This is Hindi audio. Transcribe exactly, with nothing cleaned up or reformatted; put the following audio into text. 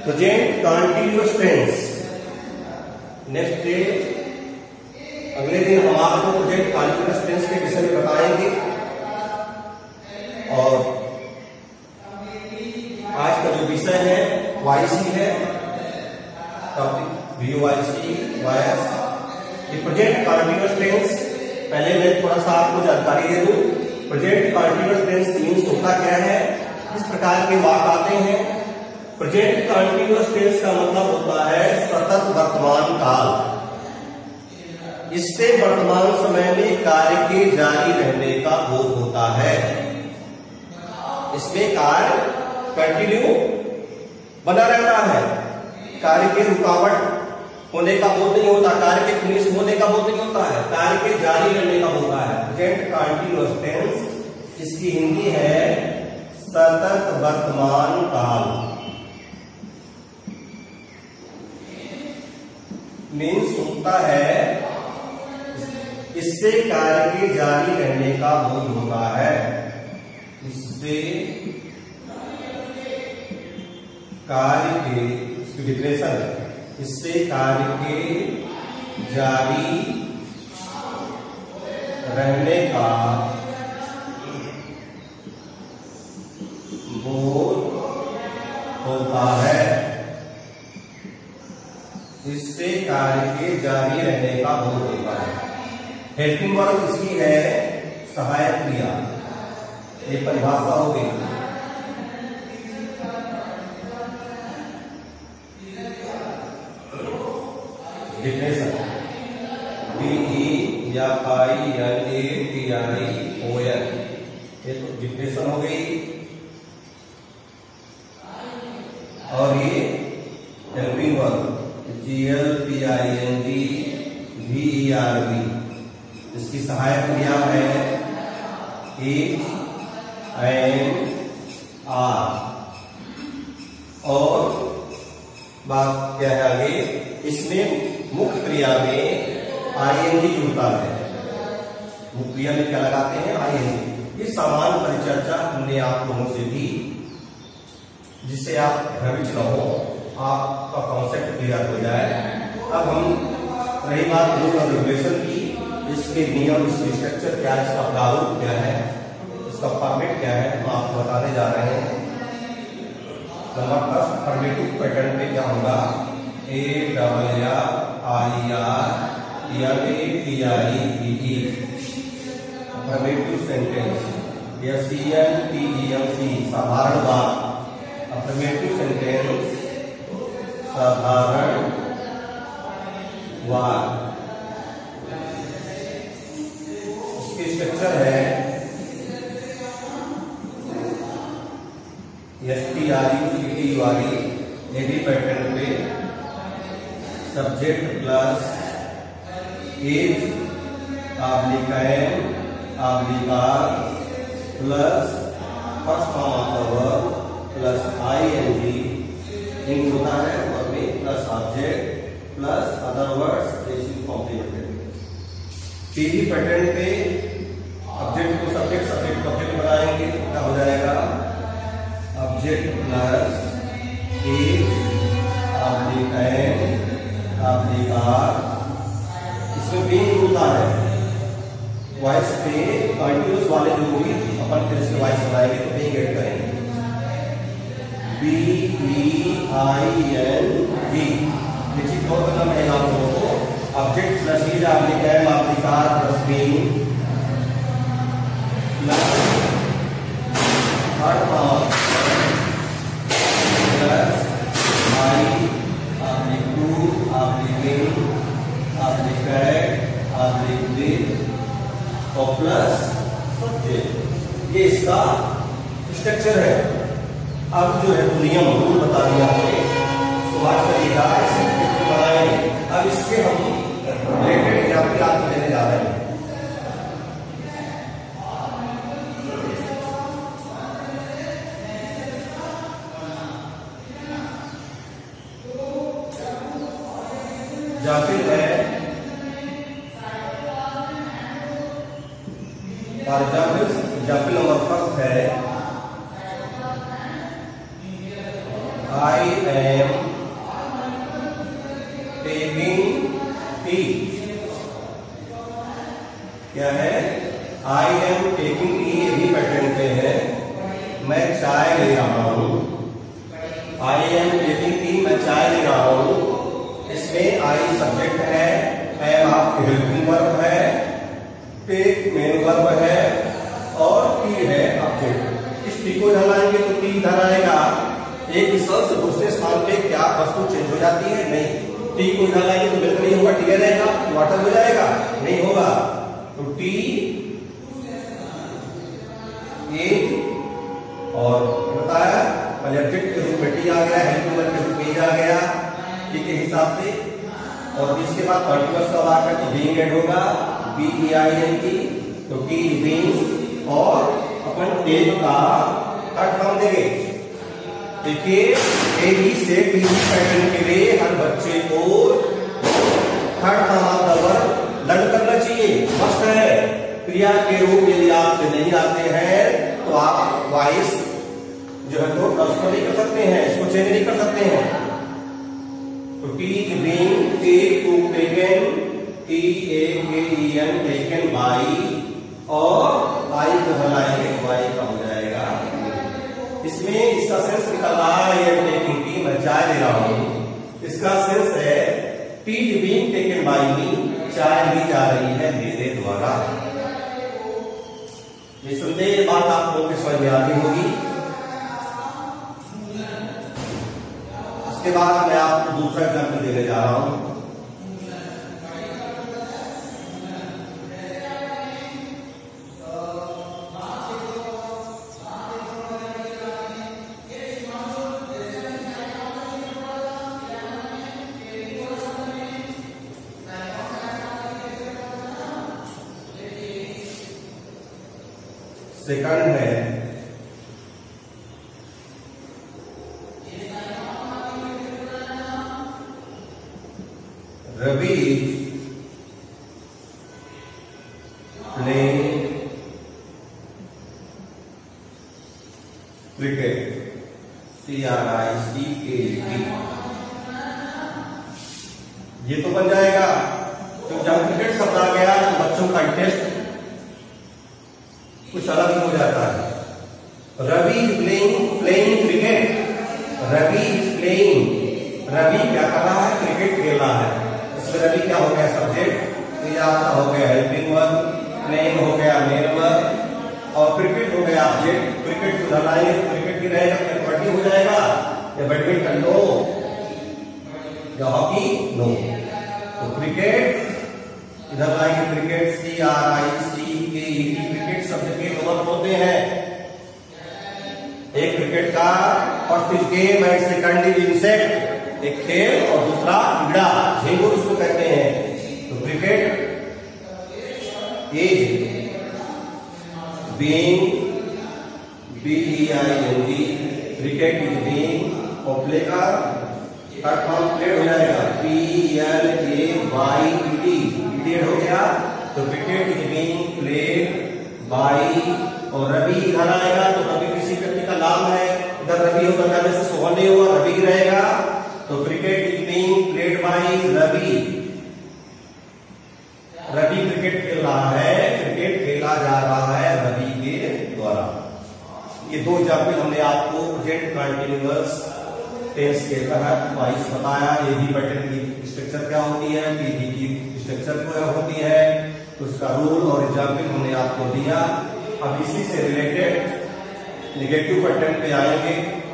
Present continuous tense. Next day अगले दिन हम आपको प्रेजेंट कंटीन्यूअस टेंस के विषय में बताएंगे। और आज का जो विषय है वाईसी है, टॉपिक वीओआईसी वायस। ये प्रेजेंट कंटीन्यूअस टेंस, पहले मैं थोड़ा सा आपको जानकारी दे दूं। प्रेजेंट कंटीन्यूअस टेंस मीन्स होता क्या है, इस प्रकार के वाक्य आते हैं। प्रेजेंट कंटीन्यूअस टेंस का मतलब होता है सतत वर्तमान काल। इससे वर्तमान समय में कार्य के जारी रहने का बोध होता है। इसमें कार्य कंटिन्यू बना रहता है, कार्य की रुकावट होने का बोध नहीं होता, कार्य के फिनिश होने का बोध नहीं होता है, कार्य के जारी रहने का होता है। प्रेजेंट कंटीन्यूअस टेंस, इसकी हिंदी है सतत वर्तमान काल। मीन्स होता है इससे कार्य के जारी रहने का बोध होता है। इससे कार्य के, इसकी डिफिनेशन है, इससे कार्य के जारी रहने का बोध होता है। इससे कार्य के जारी रहने का बोध होता है। हेल्पिंग वर्ब इसकी है सहायक क्रिया। ये परिभाषा हो गई। डिफिनेशन डी या I N A T I O N, ये तो डिफिनेशन हो गई। और ये helping verb G L P I N G V E R B, इसकी सहायक क्रिया है एच एन आर। और बात क्या है आगे, इसमें मुख्य क्रिया में आई एन जी जुड़ता है। मुख्य क्रिया में क्या लगाते हैं, आई एन जी। ये सामान्य परिचर्चा हमने आप लोगों से दी, जिससे आप भ्रमित न हो, आपका कॉन्सेप्ट क्लियर हो जाए। अब हम रही बात रूल और रेगुलेशन की, इसके नियम, इसकी स्ट्रक्चर क्या है, इसका प्रारूप क्या है, इसका फॉर्मेट क्या है, हम आपको बताने जा रहे हैं। नंबर फर्स्ट फॉर्मेटिव पैटर्न पे क्या होगा, A double I R M A T I E, affirmative sentence या C N T E M C, साधारण बात। अफर्मेटिव सेंटेंस साधारण वाक्य। इसकी स्ट्रक्चर है S T R U C T वाली एडी पैटर्न पे subject plus is oblique am oblique are plus first form of the verb plus I N G इन होता है, और में plus object plus other words जैसे कॉम्प्लीमेंटेड। पीडी पैटर्न पे ऑब्जेक्ट को सब्जेक्ट, सब्जेक्ट को ऑब्जेक्ट बनाएंगे, क्या हो जाएगा, object plus is oblique am oblique are. इसमें बीइंग होता है, वॉइस पे कंटीन्यूअस वाले जो होगी अपन फिर इसके वॉइस बनाएंगे तो बीइंग ऐड करेंगे। B E I N G, देखिए दो करना पड़ेगा आप लोगों को। Object plus is oblique am oblique are plus being plus third form plus by oblique to oblique in oblique at oblique with और प्लस सब्जेक्ट। ये इसका स्ट्रक्चर है। अब जो है नियम रूल बता दिया हमने, शुरुआत करिएगा इसे बनाएंगे। अब इसके हम रिलेटेड एग्जाम्पल आपको देने जा रहे हैं। एग्जाम्पल है, for example example number first है, I am टी क्या है, आई एम टेकिंग टी, ये भी पैटर्न पे है, मैं चाय ले रहा हूं, आई एम टेकिंग टी, मैं चाय ले रहा हूं, इसमें आई सब्जेक्ट है, एम आपके हेल्पिंग वर्ब है, टेक मेन वर्ब है और टी है ऑब्जेक्ट। इस टी को इधर लाएंगे तो टी इधर आएगा। एक स्थल से दूसरे स्थान पे क्या वस्तु चेंज हो जाती है? नहीं। टी को इधर लाएंगे तो मिल्क नहीं होगा, टी रहेगा, वाटर हो जाएगा, नहीं होगा। तो टी एज और बताया पहले ऑब्जेक्ट के रूप में टी आ गया, हेल्पिंग वर्ब के रूप में आ गया, टी के हिसाब से। और इसके बाद पार्टिकल्स का वाक्य तो बीइंग ऐड होगा, B E I N T, तो टी बीइंग, और अपन टेक का थर्ड फॉर्म देंगे। देखिए ए बी से टी पैटर्न के लिए हर बच्चे को third form of the verb learn करना चाहिए, मस्ट है। क्रिया के रूप यदि आपसे नहीं आते हैं तो आप वॉइस जो है तो ट्रांसफर नहीं कर सकते हैं, इसको चेंज नहीं कर सकते हैं। तो tea being, take to taken, T A K E N taken by, और आई को हलाएंगे बाई का हो जाएगा। इसमें इसका सेंस निकल रहा है, आई एम टेकिंग टी, मैं चाय ले रहा हूं। इसका सेंस है tea being taken by me, चाय ली जा रही है मेरे द्वारा। ये सुनते बात आप लोगों के समझ में आती होगी। इसके बाद मैं आपको दूसरा एग्जाम्पल देने जा रहा हूं। सेकंड है Ravi playing cricket, C R I C K T. ये तो बन जाएगा। तो जब क्रिकेट शब्द आ गया तो बच्चों का इंटरेस्ट कुछ अलग ही हो जाता है। Ravi is playing playing cricket, Ravi is playing, Ravi क्या कर रहा है? क्रिकेट खेल रहा है। इसमें रवि क्या हो गया? सब्जेक्ट, तो आपका हो गया हेल्पिंग वर्ब, प्लेइंग हो गया मेन वर्ब, और क्रिकेट हो गया ऑब्जेक्ट। क्रिकेट को लगाएंगे तो क्रिकेट की रहेगा, फिर कबड्डी हो जाएगा, या बैडमिंटन नो, या हॉकी नो। तो क्रिकेट इधर लाएंगे, cricket C R I C के ई टी, क्रिकेट शब्द के दो अर्थ होते हैं। एक क्रिकेट का first is game and second is insect, एक खेल और दूसरा कीड़ा, झिंगुर उसको कहते हैं। तो cricket is being, B E I N D, cricket is being, और प्ले का थर्ड फॉर्म प्लेड हो जाएगा, P L A Y E T, played हो गया। तो cricket is being played by, और रवि इधर आएगा तो रवि किसी व्यक्ति का नाम है, इधर रवि होगा, जाने से सोहन नहीं हुआ, रवि रहेगा। तो cricket is being played by Ravi, Ravi cricket खेल रहा है, क्रिकेट खेला जा रहा है रवि के द्वारा। ये दो एग्जाम्पल हमने आपको प्रेजेंट कंटीन्यूअस टेंस के तहत वाइस बताया। ए बी पैटर्न की स्ट्रक्चर क्या होती है, टी बी की स्ट्रक्चर क्या होती है, उसका रूल और एग्जाम्पल हमने आपको दिया। अब इसी से रिलेटेड नेगेटिव पैटर्न पे आएंगे।